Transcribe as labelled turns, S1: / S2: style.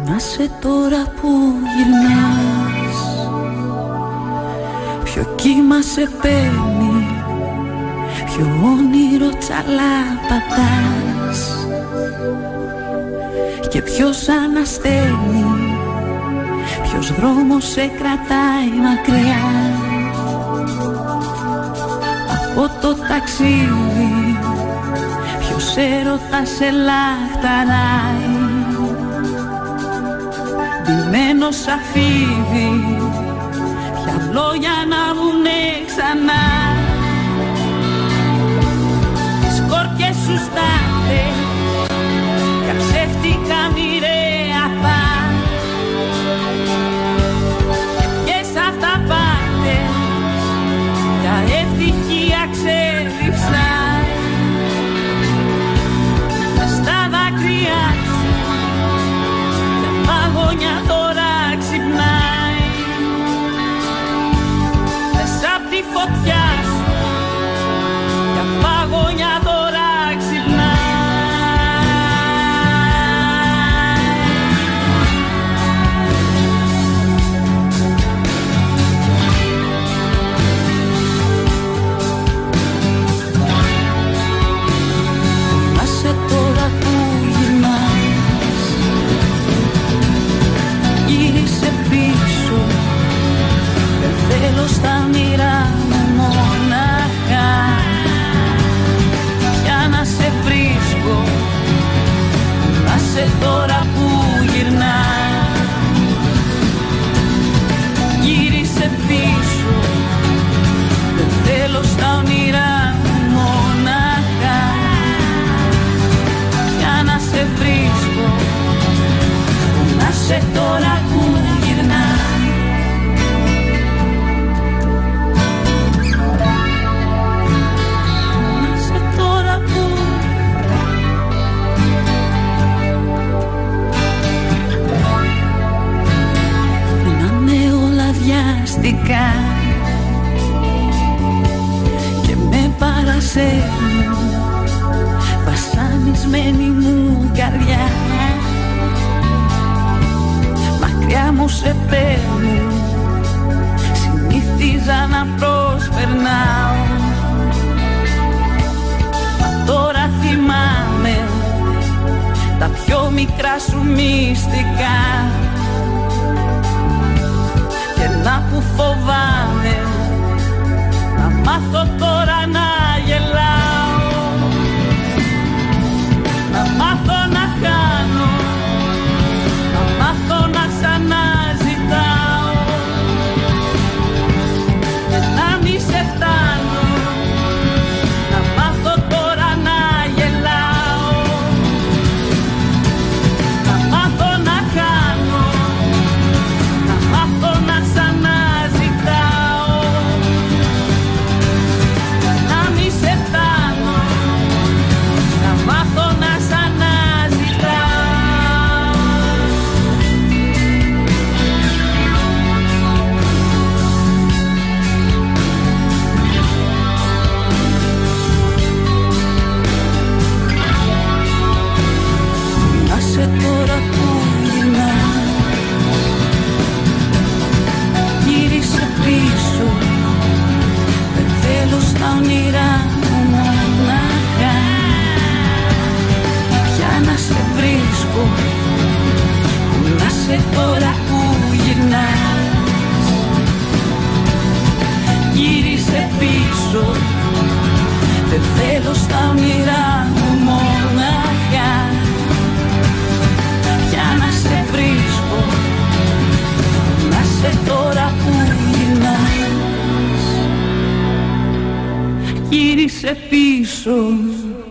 S1: Να σε τώρα που γυρνάς, ποιο κύμα σε παίρνει, ποιο όνειρο τσαλάπατας και ποιος αναστέλνει, ποιος δρόμος σε κρατάει μακριά από το ταξίδι, ποιος έρωτας σε λαχταράει, ντυμένος αφίδι, ποια λόγια να βγουνε ξανά. Σκόρπιες σου στάθες, για ψεύτικα μοιραία πας, και σ' αυτά πάθες, για ευτυχία ξέριψαν. Μες στα δάκρυά σου, μια παγωνιά τώρα ξυπνάει, μέσα απ' τη φωτιά σου, μια παγωνιά τώρα ξυπνάει. Άσε τώρα που γυρνάς, γύρισε πίσω, δεν θέλω στα όνειρά μου μονάχα για να σε βρίσκω. Άσε τώρα που γυρνάς, γύρισε πίσω, δεν θέλω στα όνειρά μου μονάχα για να σε βρίσκω. Άσε τώρα που γυρνάς. Και με παρασέρνουν βασανισμένη μου καρδιά, μακριά μου σε παίρνουν, συνήθιζα να προσπερνάω, μα τώρα θυμάμαι τα πιο μικρά σου μυστικά. Και να που φοβάμαι, να μάθω τώρα να γελάω, να μάθω να χάνω, να μάθω να ξαναζητάω, και να μη σε φτάνω, να μάθω τώρα να γελάω, να μάθω να χάνω, να μάθω να ξαναζητάω, να μη σε φτάνω, να μάθω να ξαναζητάω. Άσε τώρα που γυρνάς, γύρισε πίσω, δεν θέλω στα όνειρά μου μονάχα πια να σε βρίσκω. Άσε τώρα που γυρνάς, γύρισε πίσω, δεν θέλω στα όνειρά μου μονάχα πια να σε βρίσκω. Άσε τώρα που γυρνάς, γύρισε πίσω.